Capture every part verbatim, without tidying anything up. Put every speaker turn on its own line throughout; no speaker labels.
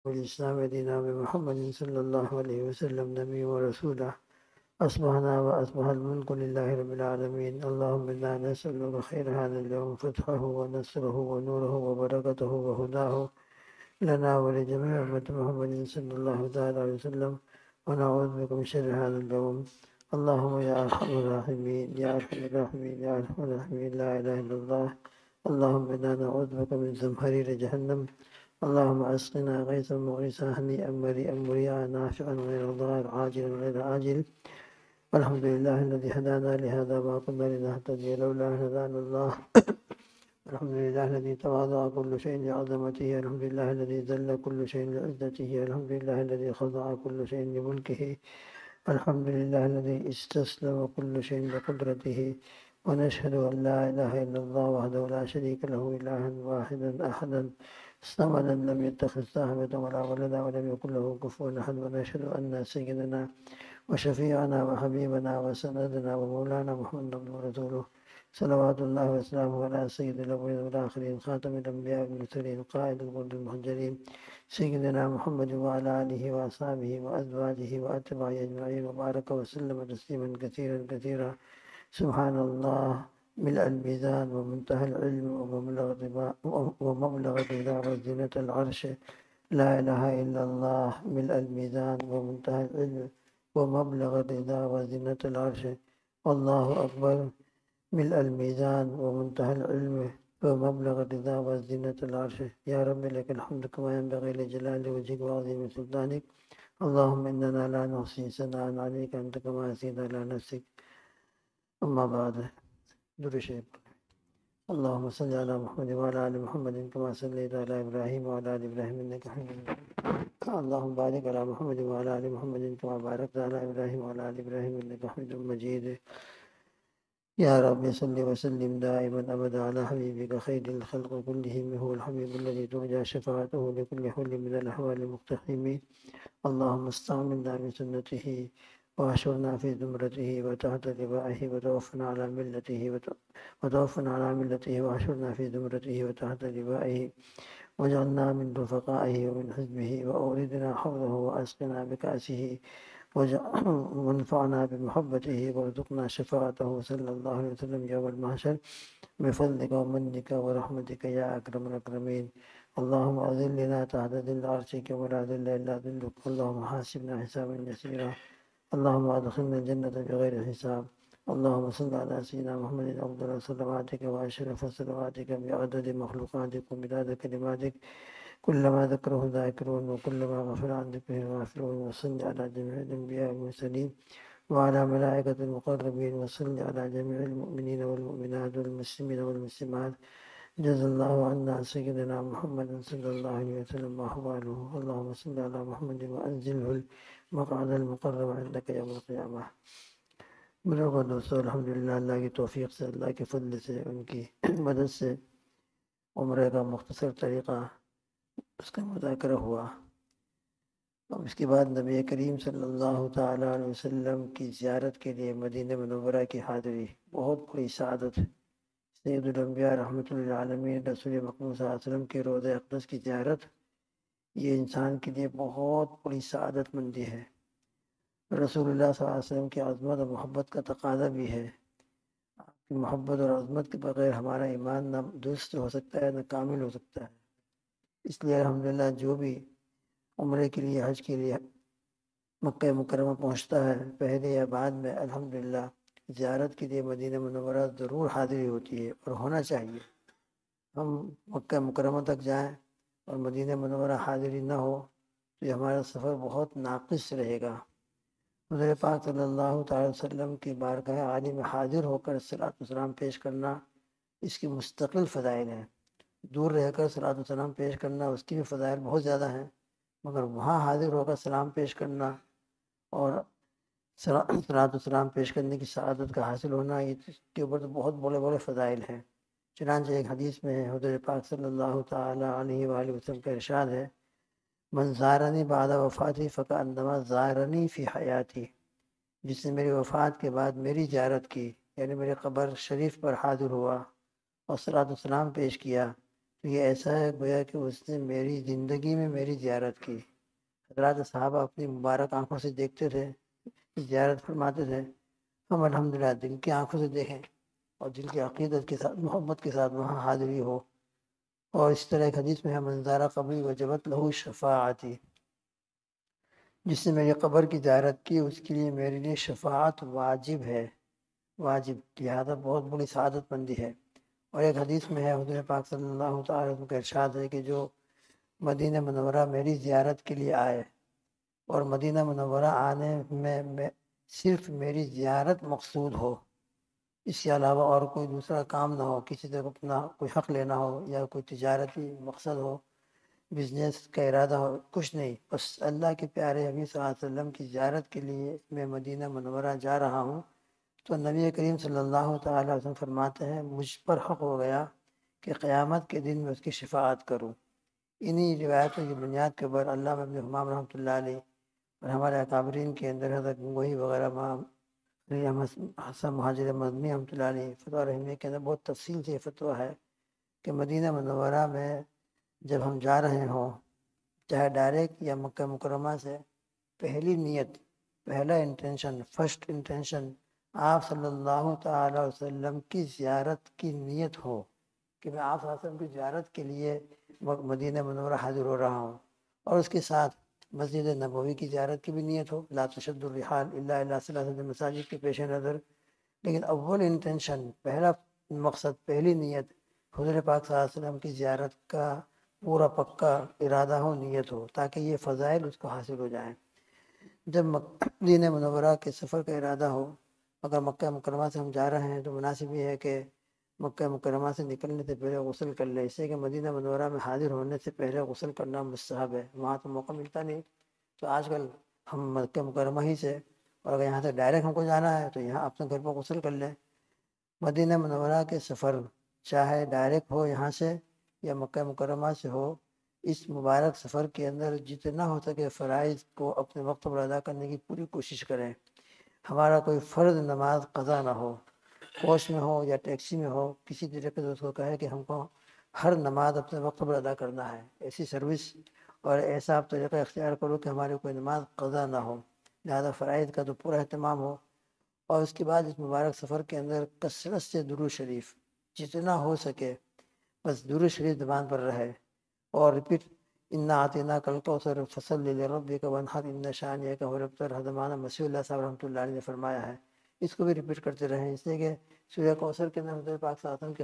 والإسلام دينا بمحمد صلى الله عليه وسلم نبي ورسولا أصبحنا وأصبح الملك لله رب العالمين. اللهم إنا نسألك خير هذا اليوم، فتحه ونصره ونوره وبركته وهداه لنا ولجميع أمة محمد صلى الله تعالى عليه وسلم، ونعوذ بك من شر هذا اليوم. اللهم يا أرحم الراحمين يا أرحم الراحمين يا أرحم الراحمين، لا إله إلا الله. اللهم إنا نعوذ بك من زمهرير جهنم. اللهم أسقنا غيثا مغيثا هنيئا مريئا مريعا نافعا غير ضار عاجلا غير آجل. الحمد لله الذي هدانا لهذا، ما كنا لنهتدي لولا أن هدانا الله. الحمد لله الذي تواضع كل شيء لعظمته. الحمد لله الذي ذل كل شيء لعزته. الحمد لله الذي خضع كل شيء لملكه. الحمد لله الذي استسلم كل شيء لقدرته. ونشهد أن لا إله إلا الله وحده لا شريك له، إلها واحدا أحدا صمدا لم يتخذ صاحبة ولا ولدا ولم يكن له كفوا أحد. ونشهد أن سيدنا وشفيعنا وحبيبنا وسندنا ومولانا محمد ورسوله صلوات الله وسلامه على سيد الأولين والآخرين، خاتم الأنبياء والمرسلين، قائد الغر المهجرين، سيدنا محمد وعلى آله وأصحابه وأزواجه وأتباعه أجمعين، وبارك وسلم تسليما كثيرا كثيرا. سبحان الله ملء الميزان ومنتهى العلم ومبلغ ومبلغ الرضا وزينة العرش. لا إله إلا الله ملء الميزان ومنتهى العلم ومبلغ الرضا وزينة العرش. والله أكبر ملء الميزان ومنتهى العلم ومبلغ الرضا وزينة العرش. يا رب لك الحمد كما ينبغي لجلال وجهك وعظيم سلطانك. اللهم إننا لا نحصي ثناء عليك أنت كما أثنيت على نفسك. أما بعد، درود شریف. اللهم صل على محمد وعلى آل محمد كما صليت على إبراهيم وعلى آل إبراهيم إنك حميد مجيد. اللهم بارك على محمد وعلى آل محمد كما باركت على إبراهيم وعلى آل إبراهيم إنك حميد مجيد. يا رب صل وسلم دائما أبدا على حبيبك خير الخلق كلهم، هو الحبيب الذي ترجى شفاعته لكل حل من الأحوال المقتحم. اللهم استعملنا بسنته وأحشرنا في زمرته وتحت لوائه، وتوفنا على ملته وتوفنا على ملته وأحشرنا في زمرته وتحت لوائه، واجعلنا من رفقائه ومن حزبه، وأوردنا حوضه وأسقنا بكأسه، وانفعنا بمحبته، وارزقنا شفاعته صلى الله عليه وسلم يوم المحشر بفضلك ومنك ورحمتك يا أكرم الأكرمين. اللهم أذلنا تحت ذل عرشك ولا ذل إلا ذلك. اللهم حاسبنا حسابا يسيرا. اللهم أدخلنا الجنة بغير حساب. اللهم صل على سيدنا محمد أفضل صلواتك وأشرف صلواتك بعدد مخلوقاتك ومداد كلماتك، كلما ذكره ذاكرون وكلما غفل عن ذكره غافلون. وصل على جميع الأنبياء والمرسلين وعلى ملائكة المقربين، وصل على جميع المؤمنين والمؤمنات والمسلمين والمسلمات. جزا الله عنا سيدنا محمد صلى الله عليه وسلم وأحواله. اللهم صل على محمد وأنزله المقعد المقرب عندك يوم القیامہ. بزرگوں دوستوں، الحمدللہ اللہ کی توفیق سے، اللہ کے فضل سے، ان کی مدد سے عمرے کا مختصر طریقہ اس کا مذاکرہ ہوا. اب اس کے بعد نبی کریم صلی اللہ تعالیٰ علیہ وسلم کی زیارت کے لیے مدینہ منورہ کی حاضری بہت بڑی سعادت. سید الانبیاء رحمۃ اللہ عالمین رسول مقبول صلی اللہ علیہ وسلم کے روضہ اقدس کی زیارت، یہ انسان کے لیے بہت بڑی سعادت مندی ہے. رسول اللہ صلی اللہ علیہ وسلم کی عظمت اور محبت کا تقاضا بھی ہے. محبت اور عظمت کے بغیر ہمارا ایمان نہ درست ہو سکتا ہے، نہ کامل ہو سکتا ہے. اس لیے الحمدللہ جو بھی عمرے کے لیے، حج کے لیے مکہ مکرمہ پہنچتا ہے، پہلے یا بعد میں، الحمدللہ زیارت کے لیے مدینہ منورہ ضرور حاضری ہوتی ہے اور ہونا چاہیے. ہم مکہ مکرمہ تک جائیں اور مدینہ منورہ حاضری نہ ہو تو یہ ہمارا سفر بہت ناقص رہے گا. حضور پاک صلی اللہ تعالی وسلم کی بارگاہ عالی میں حاضر ہو کر صلاۃ والسلام پیش کرنا، اس کی مستقل فضائل ہیں. دور رہ کر صلاۃ والسلام پیش کرنا، اس کی بھی فضائل بہت زیادہ ہیں، مگر وہاں حاضر ہو کر سلام پیش کرنا اور صلاۃ والسلام پیش کرنے کی سعادت کا حاصل ہونا، یہ اس کے اوپر تو بہت بڑے بڑے فضائل ہیں. چنانچہ ایک حدیث میں حضور پاک صلی اللہ تعالیٰ علیہ وآلہ وسلم کا ارشاد ہے: من زارنی بعد وفاتی فکأنما زارنی فی حیاتی. جس نے میری وفات کے بعد میری زیارت کی، یعنی میرے قبر شریف پر حاضر ہوا اور صلاۃ والسلام پیش کیا، تو یہ ایسا ہے گویا کہ اس نے میری زندگی میں میری زیارت کی۔ حضرات صحابہ اپنی مبارک آنکھوں سے دیکھتے تھے، زیارت فرماتے تھے، ہم الحمدللہ دل کی آنکھوں سے دیکھیں اور دل کی عقیدت کے ساتھ محبت کے ساتھ وہاں حاضری ہو۔ اور اس طرح ایک حدیث میں ہے منظارہ قبری وجبت لہو شفاعتی، جس نے میری قبر کی زیارت کی اس کے لیے میرے لیے شفاعت واجب ہے، واجب، لہذا بہت بڑی سعادت مندی ہے۔ اور ایک حدیث میں ہے حضور پاک صلی اللہ تعالیٰ عنہ کا ارشاد ہے کہ جو مدینہ منورہ میری زیارت کے لیے آئے اور مدینہ منورہ آنے میں, میں صرف میری زیارت مقصود ہو، اس کے علاوہ اور کوئی دوسرا کام نہ ہو، کسی طرف اپنا کوئی حق لینا ہو یا کوئی تجارتی مقصد ہو، بزنس کا ارادہ ہو، کچھ نہیں، بس اللہ کے پیارے حبیب صلی اللہ علیہ وسلم کی زیارت کے لیے میں مدینہ منورہ جا رہا ہوں، تو نبی کریم صلی اللہ تعالیٰ علیہ وسلم فرماتے ہیں مجھ پر حق ہو گیا کہ قیامت کے دن میں اس کی شفاعت کروں۔ انہی روایتوں کی بنیاد کے اوپر علامہ ابن حمام رحمۃ اللہ علیہ اور ہمارے اکابرین کے اندر حضرت گنگوہی وغیرہ حسن مہاجر مدنی رحمۃ اللہ علیہ فتویٰ رحمیہ کے اندر بہت تفصیل سے یہ فتویٰ ہے کہ مدینہ منورہ میں جب ہم جا رہے ہوں، چاہے ڈائریکٹ یا مکہ مکرمہ سے، پہلی نیت، پہلا انٹینشن، فرسٹ انٹینشن آپ صلی اللہ تعالیٰ وسلم کی زیارت کی نیت ہو کہ میں آپ صلی اللہ علیہ وسلم کی زیارت کے لیے مدینہ منورہ حاضر ہو رہا ہوں، اور اس کے ساتھ مسجد نبوی کی زیارت کی بھی نیت ہو، لا تشد الرحال الا الی ثلاثۃ مساجد کے پیش نظر، لیکن اول انٹینشن، پہلا مقصد، پہلی نیت حضور پاک صلی اللہ علیہ وسلم کی زیارت کا پورا پکا ارادہ ہو، نیت ہو، تاکہ یہ فضائل اس کو حاصل ہو جائیں۔ جب مدینہ منورہ کے سفر کا ارادہ ہو، اگر مکہ مکرمہ سے ہم جا رہے ہیں تو مناسب یہ ہے کہ مکہ مکرمہ سے نکلنے سے پہلے غسل کر لیں، اس سے کہ مدینہ منورہ میں حاضر ہونے سے پہلے غسل کرنا مستحب ہے، وہاں تو موقع ملتا نہیں، تو آج کل ہم مکہ مکرمہ ہی سے، اور اگر یہاں سے ڈائریکٹ ہم کو جانا ہے تو یہاں اپنے گھر پر غسل کر لیں۔ مدینہ منورہ کے سفر چاہے ڈائریکٹ ہو یہاں سے یا مکہ مکرمہ سے ہو، اس مبارک سفر کے اندر جتنا ہو سکے فرائض کو اپنے وقت پر ادا کرنے کی پوری کوشش کریں۔ ہمارا کوئی فرض نماز قضا نہ ہو، کوچ میں ہو یا ٹیکسی میں ہو، کسی طریقے سے اس کو کہے کہ ہم کو ہر نماز اپنے وقت پر ادا کرنا ہے، ایسی سروس اور ایسا آپ طریقہ اختیار کرو کہ ہماری کوئی نماز قضا نہ ہو، لہذا فرائض کا تو پورا اہتمام ہو۔ اور اس کے بعد اس مبارک سفر کے اندر کثرت سے درود شریف جتنا ہو سکے، بس درود شریف زبان پر رہے، اور ریپیٹ انا اعطیناک الکوثر فصلی لربک وانحر ان شانئک هو الابتر، حضرت مولانا مسیح اللہ صاحب رحمۃ اللہ علیہ نے فرمایا ہے، اس کو بھی ریپیٹ کرتے رہیں، اس لیے کہ سورہ کوثر کے اندر حضرت پاک صلی اللہ علیہ وسلم کے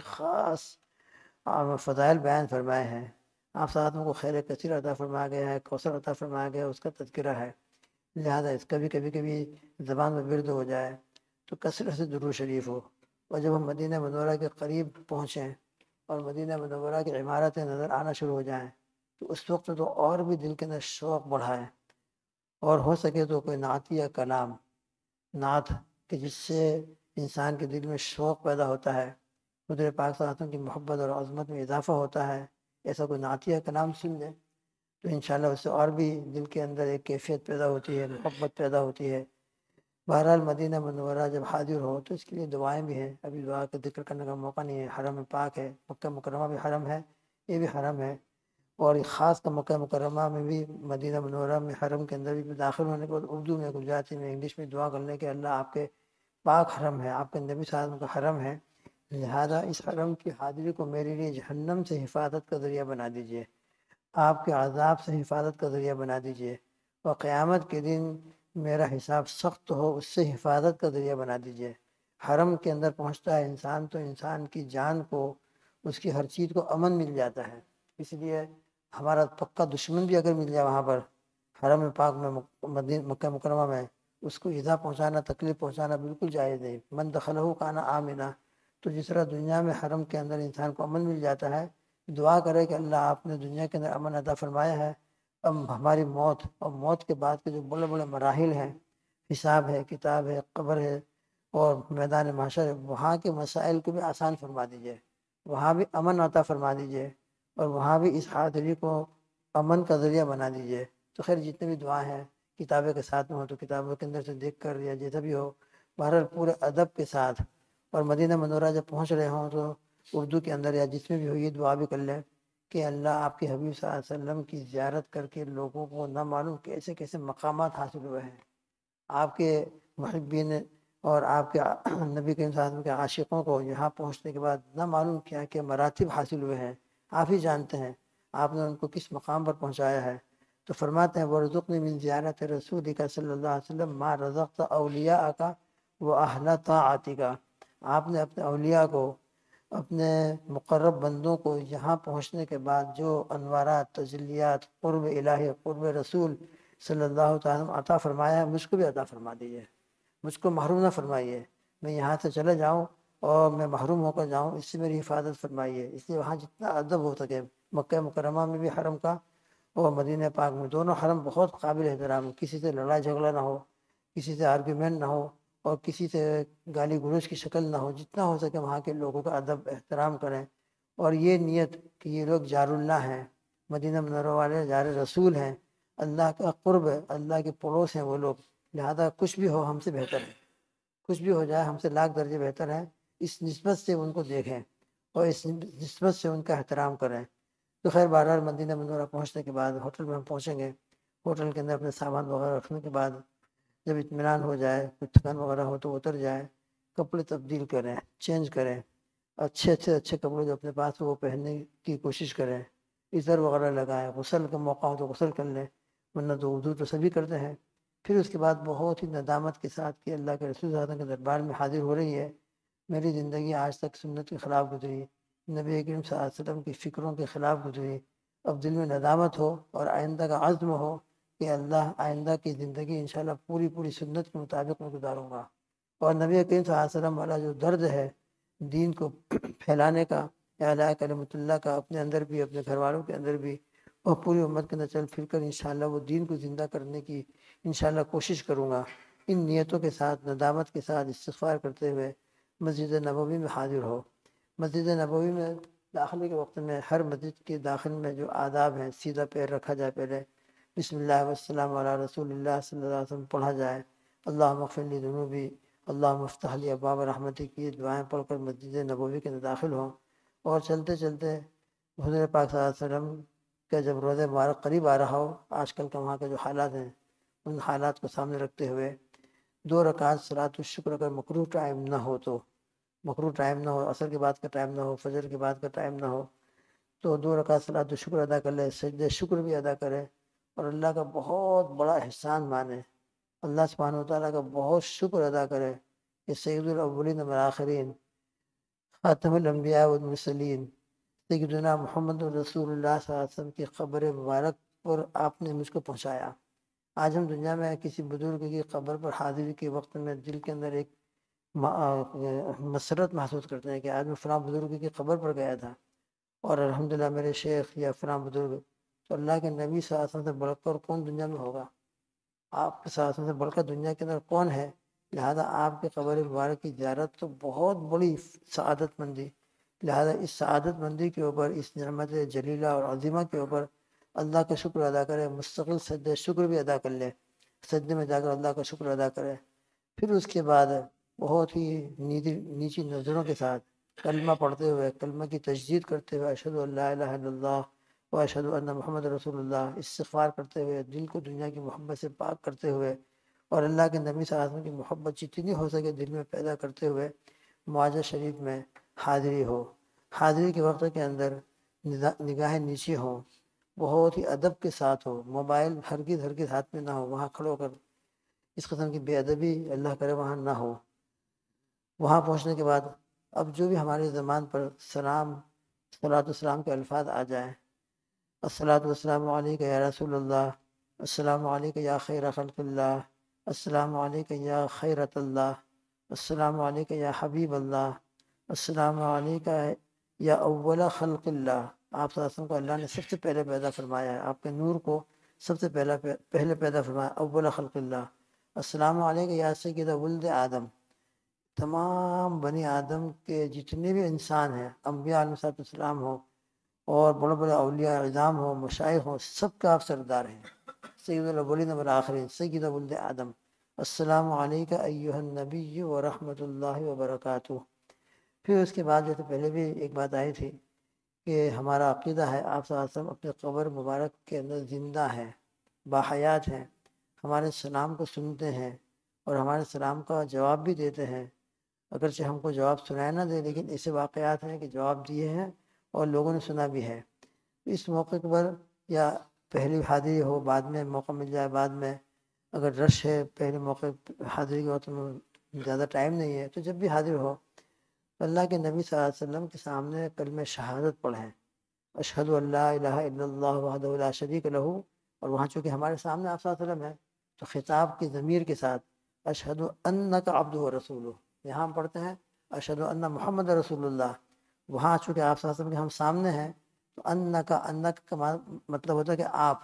خاص فضائل بیان فرمائے ہیں، آپ صلی اللہ علیہ وسلم کو خیر کثیر عطا فرمایا گیا ہے، کوثر عطا فرمایا گیا ہے، اس کا تذکرہ ہے، لہذا اس کا بھی کبھی کبھی زبان میں ورد ہو جائے تو کثرت سے درود شریف ہو۔ اور جب ہم مدینہ منورہ کے قریب پہنچیں اور مدینہ منورہ کی عمارتیں نظر آنا شروع ہو جائیں تو اس وقت تو اور بھی دل کے اندر شوق بڑھائے، اور ہو سکے تو کوئی نعتیہ کلام، نعت کہ جس سے انسان کے دل میں شوق پیدا ہوتا ہے، حضور پاک صلی اللہ علیہ وسلم کی محبت اور عظمت میں اضافہ ہوتا ہے، ایسا کوئی نعتیہ کلام سن لے تو انشاءاللہ اس سے اور بھی دل کے اندر ایک کیفیت پیدا ہوتی ہے، محبت پیدا ہوتی ہے۔ بہرحال مدینہ منورہ جب حاضر ہو تو اس کے لیے دعائیں بھی ہیں، ابھی دعا کا ذکر کرنے کا موقع نہیں ہے، حرم پاک ہے، مکہ مکرمہ بھی حرم ہے، یہ بھی حرم ہے، اور خاص کر مکہ مکرمہ میں بھی، مدینہ منورہ میں حرم کے اندر بھی داخل ہونے کے بعد اردو میں، گجراتی میں، انگلش میں دعا کرنے کہ اللہ آپ کے پاک حرم ہے، آپ کے نبی صلی اللہ علیہ وسلم کا حرم ہے، لہذا اس حرم کی حاضری کو میرے لیے جہنم سے حفاظت کا ذریعہ بنا دیجئے، آپ کے عذاب سے حفاظت کا ذریعہ بنا دیجئے، اور قیامت کے دن میرا حساب سخت ہو اس سے حفاظت کا ذریعہ بنا دیجئے۔ حرم کے اندر پہنچتا ہے انسان تو انسان کی جان کو، اس کی ہر چیز کو امن مل جاتا ہے، اس لیے ہمارا پکا دشمن بھی اگر مل جائے وہاں پر حرم پاک میں، مکہ مکرمہ میں، اس کو ایذا پہنچانا، تکلیف پہنچانا بالکل جائز نہیں۔ من دخلہ کان آمنا، تو جس طرح دنیا میں حرم کے اندر انسان کو امن مل جاتا ہے، دعا کرے کہ اللہ آپ نے دنیا کے اندر امن عطا فرمایا ہے، اب ہماری موت اور موت کے بعد کے جو بڑے بڑے مراحل ہیں، حساب ہے، کتاب ہے، قبر ہے اور میدان محشر ہے، وہاں کے مسائل کو بھی آسان فرما دیجئے، وہاں بھی امن عطا فرما دیجئے، اور وہاں بھی اس حاضری کو امن کا ذریعہ بنا دیجئے۔ تو خیر جتنے بھی دعائیں ہیں کتابیں کے ساتھ میں ہو تو کتابوں کے اندر سے دیکھ کر یا جیسا بھی ہو، بہرحال پورے ادب کے ساتھ، اور مدینہ منورہ جب پہنچ رہے ہوں تو اردو کے اندر یا جس میں بھی ہو یہ دعا بھی کر لیں کہ اللہ آپ کے حبیب صلی اللہ علیہ وسلم کی زیارت کر کے لوگوں کو نہ معلوم کیسے کیسے مقامات حاصل ہوئے ہیں. آپ کے محبین اور آپ کے نبی کریم صلی اللہ علیہ وسلم کے عاشقوں کو یہاں پہنچنے کے بعد نہ معلوم کیا کہ مراتب حاصل ہوئے ہیں. آپ ہی جانتے ہیں آپ نے ان کو کس مقام پر پہنچایا ہے. تو فرماتے ہیں وَرْزُقْنِي مِنْ زِيَارَةِ رَسُولِكَ صلی اللہ علیہ وسلم مَا رَزَقْتَ أَوْلِيَاءَكَ وَأَهْلَ طَاعَتِكَ. آپ نے اپنے اولیاء کو، اپنے مقرب بندوں کو یہاں پہنچنے کے بعد جو انوارات، تجلیات، قرب الہی، قرب رسول صلی اللہ تعالیٰ عطا فرمایا ہے، مجھ کو بھی عطا فرما دیجیے. مجھ کو محروم نہ فرمائیے. میں یہاں سے چلے جاؤں اور میں محروم ہو کر جاؤں، اس سے میری حفاظت فرمائیے. اس لیے وہاں جتنا ادب ہو سکے، مکہ مکرمہ میں بھی حرم کا اور مدینہ پاک میں دونوں حرم بہت قابل احترام. کسی سے لڑائی جھگڑا نہ ہو، کسی سے آرگیومنٹ نہ ہو اور کسی سے گالی گلوچ کی شکل نہ ہو. جتنا ہو سکے وہاں کے لوگوں کا ادب احترام کریں. اور یہ نیت کہ یہ لوگ جار اللہ ہیں، مدینہ منورہ والے جار رسول ہیں، اللہ کا قرب ہے، اللہ کے پڑوس ہیں وہ لوگ. لہذا کچھ بھی ہو ہم سے بہتر ہے، کچھ بھی ہو جائے ہم سے لاکھ درجے بہتر ہے. اس نسبت سے ان کو دیکھیں اور اس نسبت سے ان کا احترام کریں. تو خیر بہرحال مدینہ منورہ پہنچنے کے بعد ہوٹل میں ہم پہنچیں گے. ہوٹل کے اندر اپنے سامان وغیرہ رکھنے کے بعد جب اطمینان ہو جائے، کچھ تھکان وغیرہ ہو تو اتر جائے، کپڑے تبدیل کریں، چینج کریں، اچھے اچھے اچھے کپڑے جو اپنے پاس ہو وہ پہننے کی کوشش کریں. عطر وغیرہ لگائیں، غسل کا موقع ہو تو غسل کر لیں، ورنہ تو وضو تو سبھی کرتے ہیں. پھر اس کے بعد بہت ہی ندامت کے ساتھ کہ اللہ کے رسول صلی اللہ علیہ وسلم کے دربار میں حاضر ہو رہی ہے. میری زندگی آج تک سنت کے خلاف گزری، نبی کریم صلی اللہ علیہ وسلم کی فکروں کے خلاف گزری. اب دل میں ندامت ہو اور آئندہ کا عزم ہو کہ اللہ آئندہ کی زندگی انشاءاللہ پوری پوری سنت کے مطابق میں گزاروں گا. اور نبی کریم صلی اللہ علیہ وسلم والا جو درد ہے دین کو پھیلانے کا، اعلیٰ کلمۃ اللہ کا، اپنے اندر بھی اپنے گھر والوں کے اندر بھی اور پوری امت کے اندر چل پھر کر انشاءاللہ وہ دین کو زندہ کرنے کی انشاءاللہ کوشش کروں گا. ان نیتوں کے ساتھ، ندامت کے ساتھ استغفار کرتے ہوئے مسجد نبوی میں حاضر ہو. مسجد نبوی میں داخلے کے وقت میں ہر مسجد کے داخل میں جو آداب ہیں، سیدھا پیر رکھا جائے، پہلے بسم اللہ والسلام علی رسول اللہ صلی اللہ علیہ وسلم پڑھا جائے، اللہم اغفر لی ذنوبی، اللہم افتح لی ابواب رحمتک، یہ دعائیں پڑھ کر مسجد نبوی کے اندر داخل ہوں. اور چلتے چلتے حضور پاک صلی اللہ علیہ وسلم کا جب روزہ مبارک قریب آ رہا ہو، آج کل کا وہاں کے جو حالات ہیں ان حالات کو سامنے رکھتے ہوئے دو رکعت صلاۃ الشکر اگر مکروہ ٹائم نہ ہو تو، مکروہ ٹائم نہ ہو، عصر کے بعد کا ٹائم نہ ہو، فجر کے بعد کا ٹائم نہ ہو، تو دو رکعت صلاۃ الشکر ادا کر لے، سجدہ شکر بھی ادا کرے اور اللہ کا بہت بڑا احسان مانے، اللہ سبحانہ و تعالیٰ کا بہت شکر ادا کرے کہ سید الاولین والآخرین، خاتم الانبیاء والمرسلین، سیدنا محمد رسول اللہ صلی اللہ علیہ وسلم کی قبر مبارک پر آپ نے مجھ کو پہنچایا. آج ہم دنیا میں کسی بزرگ کی قبر پر حاضری کے وقت میں دل کے اندر ایک مسرت محسوس کرتے ہیں کہ آج میں فلاں بزرگ کی قبر پر گیا تھا اور الحمدللہ میرے شیخ یا فلاں بزرگ. تو اللہ کے نبی صلی اللہ علیہ وسلم سے بڑھ کر کون دنیا میں ہوگا؟ آپ کے صلی اللہ علیہ وسلم سے بڑھ کر دنیا کے اندر کون ہے؟ لہذا آپ کے قبر مبارک کی زیارت تو بہت بڑی سعادت مندی. لہذا اس سعادت مندی کے اوپر، اس نعمت جلیلہ اور عظیمہ کے اوپر اللہ کا شکر ادا کرے، مستقل سجدہ شکر بھی ادا کر لے، سجدے میں جا کر اللہ کا شکر ادا کرے. پھر اس کے بعد بہت ہی نیچی نظروں کے ساتھ کلمہ پڑھتے ہوئے، کلمہ کی تجدید کرتے ہوئے، اشہد ان لا الہ الا اللہ و اشہد ان محمد رسول اللہ، استغفار کرتے ہوئے، دل کو دنیا کی محبت سے پاک کرتے ہوئے اور اللہ کے نبی صلی اللہ علیہ وسلم کی محبت جتنی ہو سکے دل میں پیدا کرتے ہوئے معاذ شریف میں حاضری ہو. حاضری کے وقت کے اندر نگاہیں نیچی ہوں، بہت ہی ادب کے ساتھ ہو، موبائل ہرگز ہرگز ہاتھ میں نہ ہو، وہاں کھڑے ہو کر اس قسم کی بے ادبی اللہ کرے وہاں نہ ہو. وہاں پہنچنے کے بعد اب جو بھی ہماری زبان پر سلام، صلاۃ والسلام کے الفاظ آ جائیں، الصلاۃ والسلام علیک یا رسول اللہ، السلام علیک یا خیر خلق اللہ، السلام علیک یا خیرت اللہ، السلام علیک یا حبیب اللہ، السلام علیک یا اول خلق اللہ. آپ صلی اللہ علیہ وسلم کو اللہ نے سب سے پہلے پیدا فرمایا ہے، آپ کے نور کو سب سے پہلا پہلے پیدا فرمایا، اول خلق اللہ. السلام علیک یا سید ولد آدم، تمام بنی آدم کے جتنے بھی انسان ہیں، انبیاء علیہ السلام ہوں اور بڑے بڑے اولیاء اعظام ہوں، مشائخ ہوں، سب کا آپ سردار ہیں، سید الاولین والآخرین، سید ولد آدم. السلام علیک ایہا النبی ورحمۃ اللہ وبرکاتہ. پھر اس کے بعد جیسے پہلے بھی ایک بات آئی تھی کہ ہمارا عقیدہ ہے آپ صلی اللہ علیہ وسلم اپنے قبر مبارک کے اندر زندہ ہیں، باحیات ہیں، ہمارے سلام کو سنتے ہیں اور ہمارے سلام کا جواب بھی دیتے ہیں، اگرچہ ہم کو جواب سنایا نہ دے لیکن ایسے واقعات ہیں کہ جواب دیے ہیں اور لوگوں نے سنا بھی ہے۔ اس موقع پر یا پہلی حاضری ہو، بعد میں موقع مل جائے، بعد میں اگر رش ہے پہلے موقع حاضری کے وقت میں زیادہ ٹائم نہیں ہے تو جب بھی حاضر ہو اللہ کے نبی صلی اللہ علیہ وسلم کے سامنے کلمہ شہادت پڑھیں، اشہد ان لا الہ الا اللہ وحدہ لا شریک لہ، اور وہاں چونکہ ہمارے سامنے آپ صلی اللہ علیہ وسلم ہے تو خطاب کی ضمیر کے ساتھ اشہد انک عبدہ و رسولہ، یہاں ہم پڑھتے ہیں اشہد ان محمد رسول اللہ، وہاں چونکہ آپ صلی اللہ علیہ وسلم کے ہم سامنے ہیں تو انک انک کا مطلب ہوتا ہے کہ آپ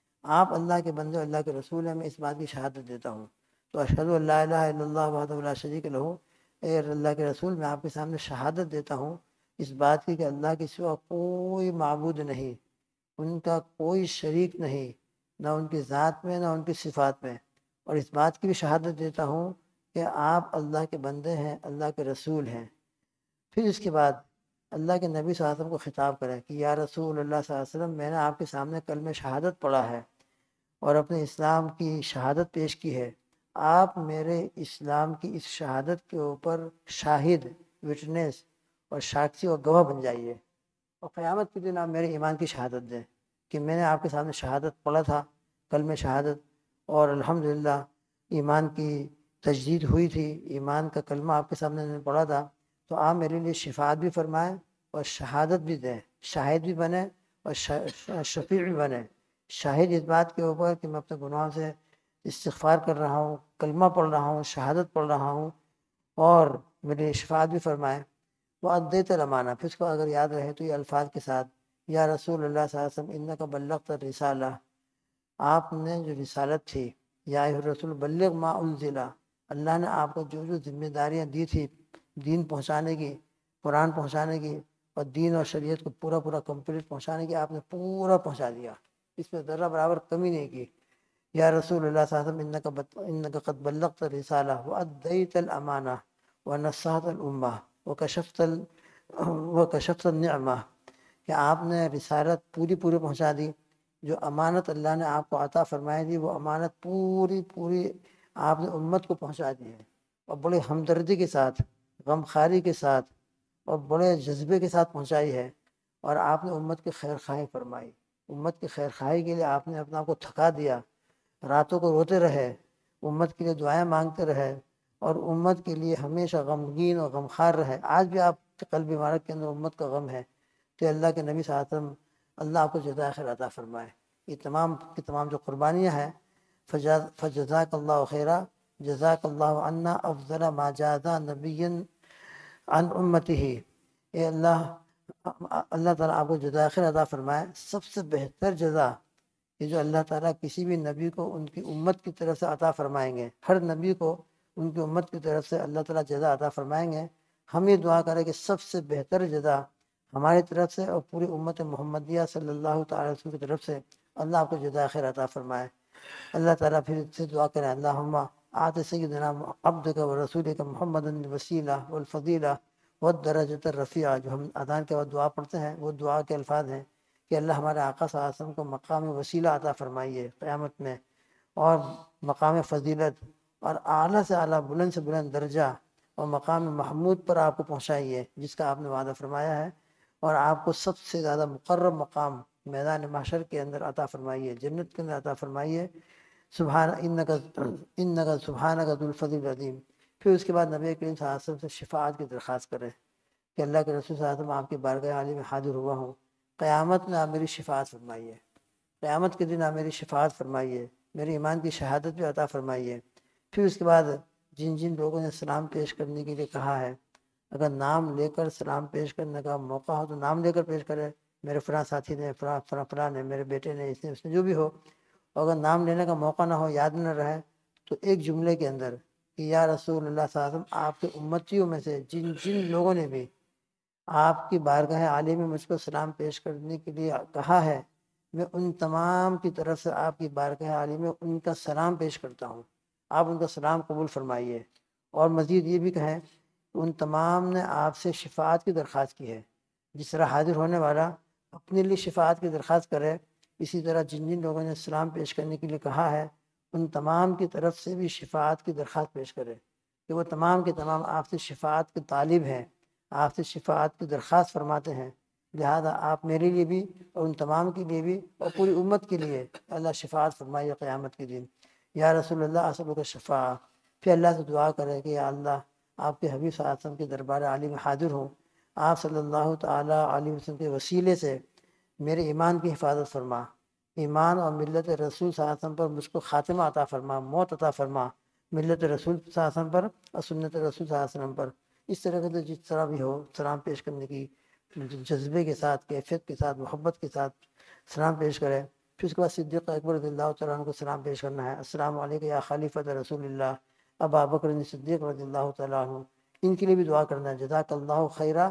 آپ اللہ کے بندے اللہ کے رسول ہیں، میں اس بات کی شہادت دیتا ہوں۔ تو اشہد ان لا الہ الا اللہ وحدہ لا شریک لہ، اے اللہ کے رسول میں آپ کے سامنے شہادت دیتا ہوں اس بات کی کہ اللہ کے سوا کوئی معبود نہیں، ان کا کوئی شریک نہیں، نہ ان کی ذات میں نہ ان کی صفات میں، اور اس بات کی بھی شہادت دیتا ہوں کہ آپ اللہ کے بندے ہیں، اللہ کے رسول ہیں۔ پھر اس کے بعد اللہ کے نبی صلی اللہ علیہ وسلم کو خطاب کریں کہ یا رسول اللہ صلی اللہ علیہ وسلم، میں نے آپ کے سامنے کلمہ شہادت پڑھا ہے اور اپنے اسلام کی شہادت پیش کی ہے، آپ میرے اسلام کی اس شہادت کے اوپر شاہد، وٹنس اور ساکھی اور گواہ بن جائیے، اور قیامت کے دن آپ میرے ایمان کی شہادت دیں کہ میں نے آپ کے سامنے شہادت پڑھا تھا، کلمہ شہادت، اور الحمدللہ ایمان کی تجدید ہوئی تھی، ایمان کا کلمہ آپ کے سامنے میں نے پڑھا تھا، تو آپ میرے لیے شفاعت بھی فرمائیں اور شہادت بھی دیں، شاہد بھی بنے اور شفیع بھی بنے، شاہد اس بات کے اوپر کہ میں اپنے گناہوں سے استغفار کر رہا ہوں، کلمہ پڑھ رہا ہوں، شہادت پڑھ رہا ہوں، اور میرے شفاعت بھی فرمائیں۔ وہ ادیت الامانہ، پھر اس کو اگر یاد رہے تو یہ الفاظ کے ساتھ یا رسول اللہ صلی اللہ علیہ وسلم انک بلغت الرسالہ، آپ نے جو رسالت تھی، یا ایھا الرسول بلغ ما انزل، اللہ نے آپ کو جو جو ذمہ داریاں دی تھی دین پہنچانے کی، قرآن پہنچانے کی اور دین اور شریعت کو پورا پورا کمپلیٹ پہنچانے کی، آپ نے پورا پہنچا دیا، اس میں ذرہ برابر کمی نہیں کی۔ یا رسول اللہ صلی اللہ علیہ وسلم انک قد بلغت الرسالہ وادیت الامانہ ونصحت الامہ وکشفت ال وکشفت النعمہ، کہ آپ نے رسالت پوری پوری پہنچا دی، جو امانت اللہ نے آپ کو عطا فرمائی دی وہ امانت پوری پوری آپ نے امت کو پہنچا دی ہے، اور بڑے ہمدردی کے ساتھ، غمخواری کے ساتھ اور بڑے جذبے کے ساتھ پہنچائی ہے، اور آپ نے امت کی خیر خواہی فرمائی، امت کی خیر خواہی کے لیے آپ نے اپنا آپ کو تھکا دیا، راتوں کو روتے رہے، امت کے لیے دعائیں مانگتے رہے، اور امت کے لیے ہمیشہ غمگین اور غمخوار رہے۔ آج بھی آپ کے قلب مبارک کے اندر امت کا غم ہے کہ اللہ کے نبی صلی اللہ علیہ وسلم اللہ آپ کو جزائے خیر عطا فرمائے۔ یہ تمام کی تمام جو قربانیاں ہیں، فجزاک اللہ خیرہ، جزاک اللہ عنا افضل ما جازا نبی عن امتہ، اے اللہ اللہ تعالیٰ آپ کو جزائے خیر عطا فرمائے، سب سے بہتر جزا یہ جو اللہ تعالیٰ کسی بھی نبی کو ان کی امت کی طرف سے عطا فرمائیں گے، ہر نبی کو ان کی امت کی طرف سے اللہ تعالیٰ جزا عطا فرمائیں گے، ہم یہ دعا کریں کہ سب سے بہتر جزا ہماری طرف سے اور پوری امت محمدیہ صلی اللہ تعالیٰ وسلم کی طرف سے اللہ آپ کو جزائے خیر عطا فرمائے۔ اللہ تعالیٰ پھر سے دعا کریں اللہم آت سیدنا عبدک و رسولک محمد الوسیلہ والفضیلہ والدرجۃ الرفیعہ، جو ہم اذان کے بعد دعا پڑھتے ہیں وہ دعا کے الفاظ ہیں کہ اللہ ہمارے آقا صلی اللہ علیہ وسلم کو مقام وسیلہ عطا فرمائیے قیامت میں، اور مقام فضیلت اور اعلیٰ سے اعلیٰ بلند سے بلند درجہ اور مقام محمود پر آپ کو پہنچائیے جس کا آپ نے وعدہ فرمایا ہے، اور آپ کو سب سے زیادہ مقرب مقام میدان محشر کے اندر عطا فرمائیے، جنت کے اندر عطا فرمائیے، سبحان انک انک سبحانک ذو الفضل العظیم۔ پھر اس کے بعد نبی کریم صلی اللہ علیہ وسلم سے شفاعت کی درخواست کریں کہ اللہ کے رسول صلی اللہ علیہ وسلم آپ کی بارگاہ عالی میں حاضر ہوا ہوں، قیامت میں آپ میری شفاعت فرمائیے، قیامت کے دن آپ میری شفاعت فرمائیے، میری ایمان کی شہادت بھی عطا فرمائیے۔ پھر اس کے بعد جن جن لوگوں نے سلام پیش کرنے کے لیے کہا ہے، اگر نام لے کر سلام پیش کرنے کا موقع ہو تو نام لے کر پیش کرے، میرے فلاں ساتھی نے، فلاں فلاں فلاں نے، میرے بیٹے نے، اس نے اس نے، جو بھی ہو، اگر نام لینے کا موقع نہ ہو، یاد نہ رہے، تو ایک جملے کے اندر کہ یا رسول اللہ صلی اللہ علیہ وسلم، آپ کے امتیوں میں سے جن جن لوگوں نے بھی آپ کی بارگاہ عالی میں مجھ کو سلام پیش کرنے کے لیے کہا ہے، میں ان تمام کی طرف سے آپ کی بارگاہ عالی میں ان کا سلام پیش کرتا ہوں، آپ ان کا سلام قبول فرمائیے۔ اور مزید یہ بھی کہیں کہ ان تمام نے آپ سے شفاعت کی درخواست کی ہے جس طرح حاضر ہونے والا اپنے لیے شفاعت کی درخواست کرے، اسی طرح جن جن لوگوں نے سلام پیش کرنے کے لیے کہا ہے ان تمام کی طرف سے بھی شفاعت کی درخواست پیش کرے کہ وہ تمام کے تمام آپ سے شفاعت کے طالب ہیں، آپ سے شفاعت کی درخواست فرماتے ہیں، لہذا آپ میرے لیے بھی اور ان تمام کے لیے بھی اور پوری امت کے لیے اللہ شفاعت فرمائے قیامت کے دن۔ یا رسول اللہ اسألک الشفاعہ، پھر اللہ سے دعا کرے کہ یا اللہ آپ کے حبیب صلی اللہ علیہ وسلم کے دربار عالی میں حاضر ہوں، آپ صلی اللہ تعالیٰ علیہ وسلم کے وسیلے سے میرے ایمان کی حفاظت فرما، ایمان اور ملت رسول صلی اللہ علیہ وسلم پر مجھ کو خاتمہ عطا فرما، موت عطا فرما، ملت رسول صلی اللہ علیہ وسلم پر اور سنت رسول صلی اللہ علیہ وسلم پر۔ اس طرح سے جس طرح بھی ہو سلام پیش کرنے کی جذبے کے ساتھ، کیفیت کے ساتھ، محبت کے ساتھ سلام پیش کرے۔ پھر اس کے بعد صدیق اکبر رضی اللہ تعالیٰ عنہ کو سلام پیش کرنا ہے، السلام علیکم یا خلیفۃ رسول اللہ ابا بکر صدیق رضی اللہ تعالیٰ عنہ، ان کے لیے بھی دعا کرنا ہے، جزاک اللہ خیرہ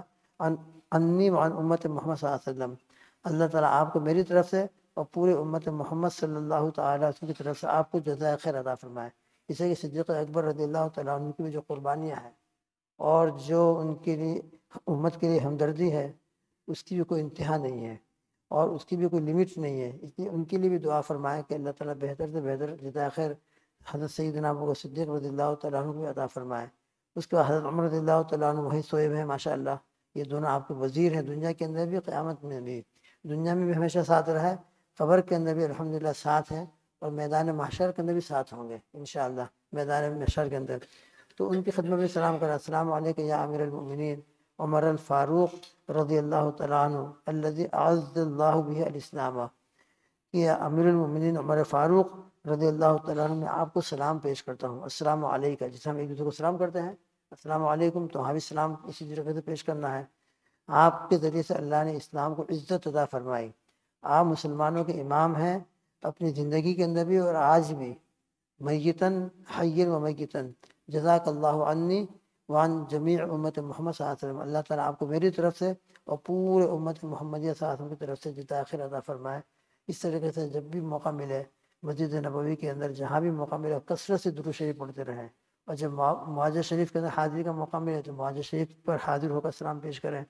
انی وعن امت محمد صلی اللہ علیہ وسلم، اللہ تعالیٰ آپ کو میری طرف سے اور پورے امت محمد صلی اللہ تعالیٰ وسلم کی طرف سے آپ کو جزائے خیر عطا فرمائے۔ اسے کہ صدیق اکبر رضی اللہ تعالیٰ عنہ کی بھی جو قربانیاں ہیں اور جو ان کے لیے امت کے لیے ہمدردی ہے اس کی بھی کوئی انتہا نہیں ہے اور اس کی بھی کوئی لمٹ نہیں ہے، اس لیے ان کے لیے بھی دعا فرمائے کہ اللہ تعالیٰ بہتر سے بہتر جزائے خیر حضرت سیدنا ابو بکر صدیق رضی اللہ تعالیٰ عنہ کو بھی عطا فرمائے۔ اس کے بعد حضرت عمر رضی اللہ تعالیٰ عنہ وہی سوئے ہیں ماشاءاللہ، یہ دونوں آپ کے وزیر ہیں، دنیا کے اندر بھی قیامت میں بھی، دنیا میں بھی ہمیشہ ساتھ رہا ہے، قبر کے اندر بھی الحمدللہ ساتھ ہیں اور میدان محشر کے اندر بھی ساتھ ہوں گے انشاءاللہ میدان محشر کے اندر۔ تو ان کی خدمت میں سلام کرا، السلام علیکم یا امیر المؤمنین عمر الفاروق رضی اللہ تعالیٰ عنہ الذی اعز اللہ بہ الاسلام، کہ امیر المؤمنین عمر فاروق رضی اللہ تعالیٰ عنہ میں آپ کو سلام پیش کرتا ہوں، السلام علیکم، جسے ہم ایک دوسرے کو سلام کرتے ہیں السلام علیکم، تو وہاں بھی سلام اسی طریقے سے پیش کرنا ہے۔ آپ کے ذریعے سے اللہ نے اسلام کو عزت عطا فرمائی، آپ مسلمانوں کے امام ہیں اپنی زندگی کے اندر بھی اور آج بھی، میتن حی و میتن، جزاک اللہ عنی وعن جمیع امت محمد صلی اللہ علیہ وسلم، اللہ تعالیٰ آپ کو میری طرف سے اور پورے امت محمدیہ صلی اللہ علیہ وسلم کی طرف سے جزائے خیر عطا فرمائے۔ اس طریقے سے جب بھی موقع ملے مسجد نبوی کے اندر جہاں بھی موقع ملے کثرت سے درود شریف پڑھتے رہیں، اور جب معاذ شریف کے اندر حاضری کا موقع ملے تو معاذ شریف پر حاضر ہو کر سلام پیش کریں،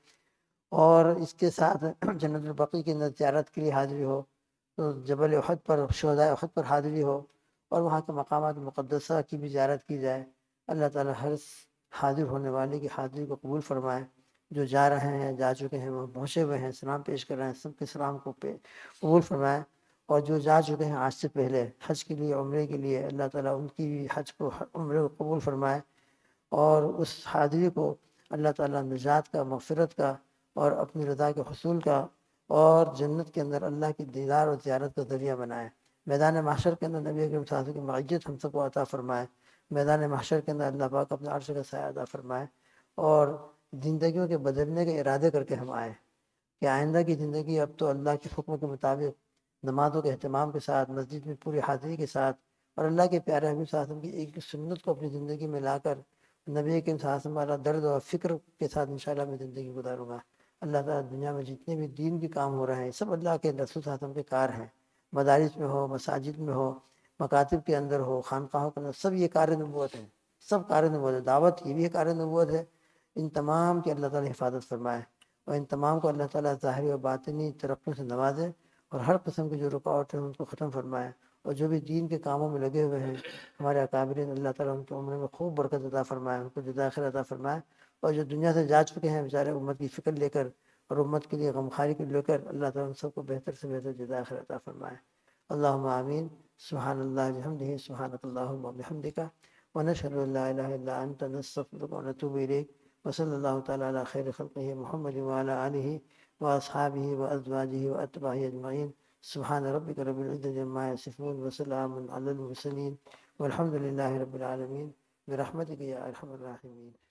اور اس کے ساتھ جنت البقیع کے اندر زیارت کے لیے حاضری ہو تو جبل احد پر شہدائے احد پر حاضری ہو اور وہاں کے مقامات مقدسہ کی بھی زیارت کی جائے۔ اللہ تعالیٰ ہر حاضر ہونے والے کی حاضری کو قبول فرمائے، جو جا رہے ہیں جا چکے ہیں وہ پہنچے ہوئے ہیں سلام پیش کر رہے ہیں سب کے سلام کو قبول فرمائے، اور جو جا چکے ہیں آج سے پہلے حج کے لیے عمرے کے لیے اللہ تعالیٰ ان کی بھی حج کو عمرے کو قبول فرمائے، اور اس حاضری کو اللہ تعالیٰ نجات کا، مغفرت کا اور اپنی رضا کے حصول کا اور جنت کے اندر اللہ کی دیدار اور زیارت کا ذریعہ بنائے۔ میدان محشر کے اندر نبی اکرم صلی اللہ علیہ وسلم کی معیت ہم سب کو عطا فرمائے، میدان محشر کے اندر اللہ پاک اپنے عرش کا سایہ عطا فرمائے، اور زندگیوں کے بدلنے کے ارادے کر کے ہم آئے کہ آئندہ کی زندگی اب تو اللہ کے حکم کے مطابق نمازوں کے اہتمام کے ساتھ، مسجد میں پوری حاضری کے ساتھ، اور اللہ کے پیارے حبیب صلی اللہ علیہ وسلم کی ایک سنت کو اپنی زندگی میں لا کر نبی کریم صلی اللہ علیہ وسلم والا درد اور فکر کے ساتھ انشاءاللہ میں زندگی گزاروں گا۔ اللہ تعالیٰ دنیا میں جتنے بھی دین کے کام ہو رہے ہیں سب اللہ کے رسول صلی اللہ علیہ وسلم کے کار ہیں، مدارس میں ہو، مساجد میں ہو، مکاتب کے اندر ہو، خانقاہوں کے اندر، سب یہ کار نبوت ہیں، سب کار نبوت ہے، دعوت یہ بھی کار نبوت ہے۔ ان تمام کی اللہ تعالیٰ حفاظت فرمائے اور ان تمام کو اللہ تعالیٰ ظاہری و باطنی ترقی سے نوازے اور ہر قسم کی جو رکاوٹ ہیں ان کو ختم فرمائے، اور جو بھی دین کے کاموں میں لگے ہوئے ہیں ہمارے اکابرین اللہ تعالیٰ ان کے عمر میں خوب برکت عطا فرمائے، ان کو جزائے خیر عطا فرمائے، اور جو دنیا سے جا چکے ہیں بیچارے امت کی فکر لے کر اور امت کے لیے غمخواری کو لے کر اللہ تعالیٰ ان سب کو بہتر سے بہتر جزائے خیر عطا فرمائے۔ اللہم آمین۔ سبحان اللہ بحمدہ، سبحانک اللہم وبحمدک، ونشہد ان لا الہ الا انت، نستغفرک ونتوب الیک، وصلی اللہ تعالیٰ علی خیر خلقہ محمد وعلی آلہ واصحابہ وازواجہ واتباعہ اجمعین۔ سبحان ربک رب العزۃ عما یصفون وسلام علی المرسلین والحمد للہ رب العالمین برحمتک یا ارحم الراحمین۔